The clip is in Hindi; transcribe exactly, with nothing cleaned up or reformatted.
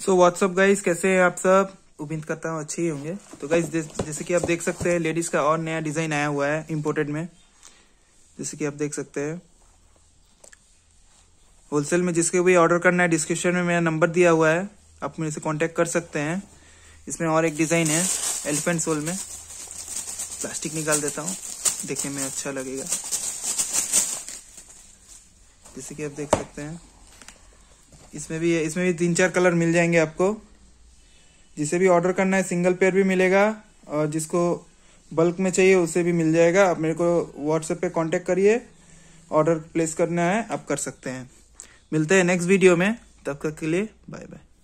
सो व्हाट्सअप गाइस, कैसे हैं आप सब? उम्मीद करता हूँ अच्छे ही होंगे। तो गाइस जैसे कि आप देख सकते हैं, लेडीज का और नया डिजाइन आया हुआ है इम्पोर्टेड में। जैसे कि आप देख सकते हैं, होलसेल में जिसके भी ऑर्डर करना है, डिस्क्रिप्शन में मेरा नंबर दिया हुआ है, आप मेरे से कांटेक्ट कर सकते हैं। इसमें और एक डिजाइन है एलिफेंट सोल में। प्लास्टिक निकाल देता हूँ, देखने में अच्छा लगेगा। जैसे कि आप देख सकते हैं, इसमें भी इसमें भी तीन चार कलर मिल जाएंगे आपको। जिसे भी ऑर्डर करना है सिंगल पेयर भी मिलेगा, और जिसको बल्क में चाहिए उसे भी मिल जाएगा। आप मेरे को व्हाट्सएप पे कांटेक्ट करिए, ऑर्डर प्लेस करना है आप कर सकते हैं। मिलते हैं नेक्स्ट वीडियो में, तब तक के लिए बाय बाय।